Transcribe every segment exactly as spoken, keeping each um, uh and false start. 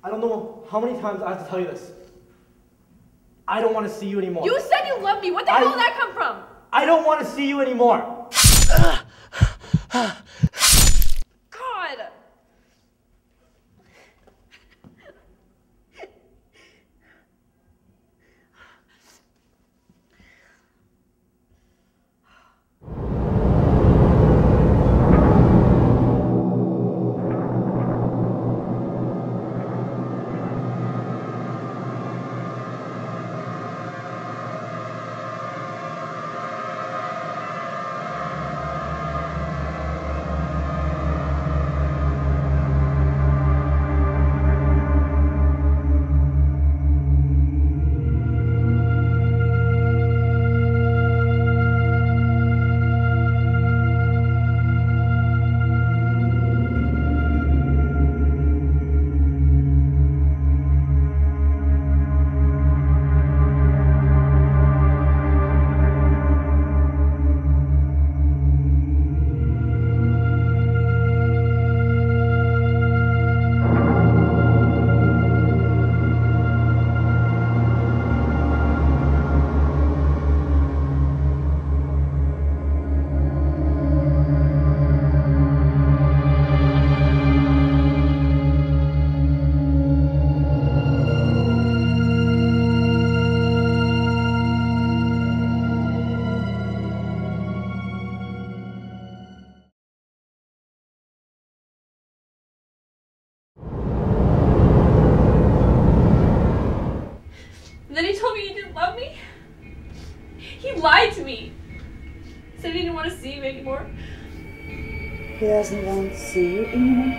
I don't know how many times I have to tell you this. I don't want to see you anymore. You said you loved me. What the I, hell did that come from? I don't want to see you anymore. God. And then he told me he didn't love me. He lied to me. Said he didn't want to see me anymore. He doesn't want to see you anymore?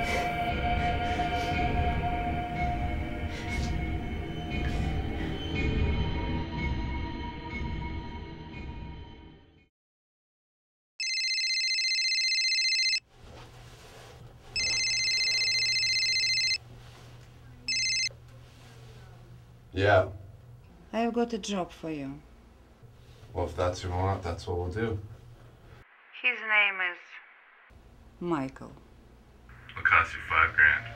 Yeah. I've got a job for you. Well, if that's what you want, that's what we'll do. His name is Michael. It'll cost you five grand.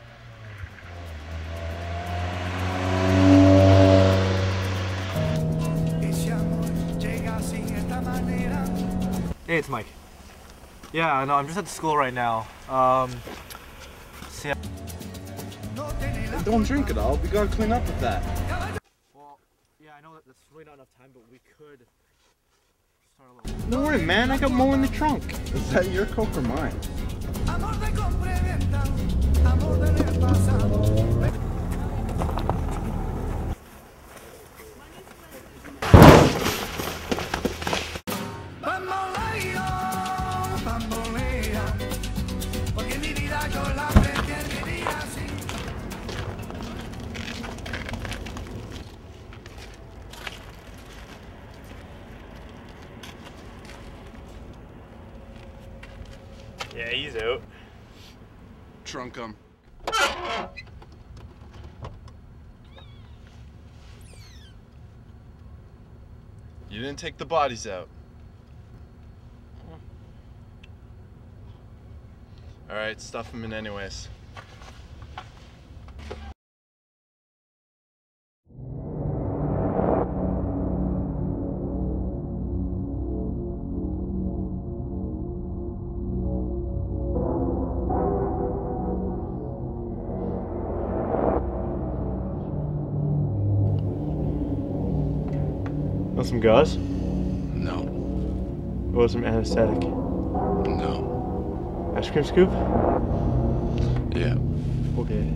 Hey, it's Mike. Yeah, no, I'm just at the school right now. Um, see, Don't drink it all. We gotta clean up with that. well, yeah, I know that that's really not enough time, but we could start a little. Don't worry, man. I got more in the trunk. Is that your Coke or mine? Yeah, he's out. Trunk 'em. You didn't take the bodies out. Alright, stuff them in anyways. Want some gauze? No. Or some anesthetic? No. Ice cream scoop? Yeah. Okay.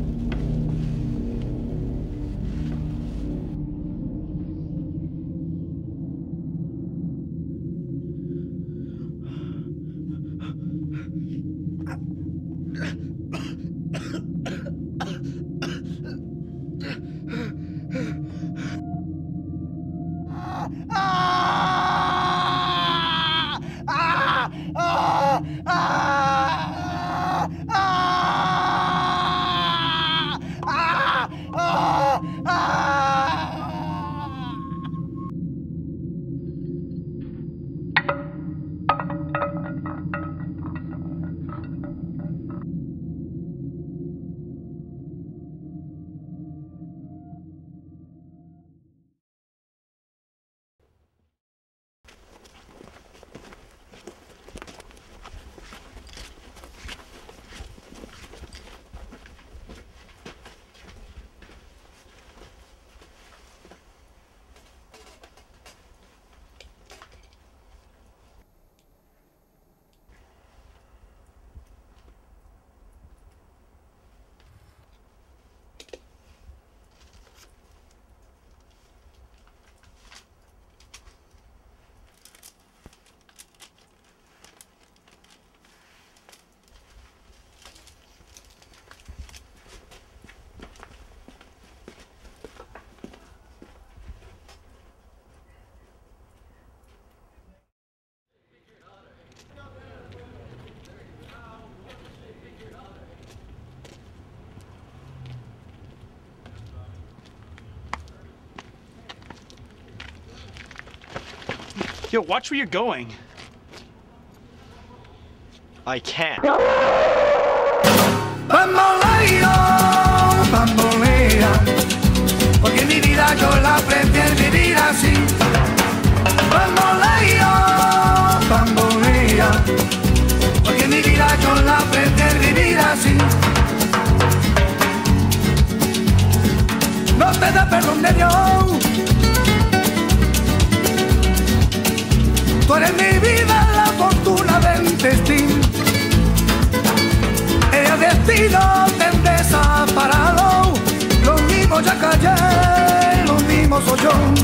Yo, watch where you're going. I can't. Bamboleo, bambolea, porque mi vida yo la prefiero vivir así. Bamboleo, bambolea, porque mi vida yo la prefiero vivir así. No te da perdón de Dios. Tú eres mi vida, la fortuna del destino. El destino te desaparado. Lo mismo ya callé, lo mismo soy yo.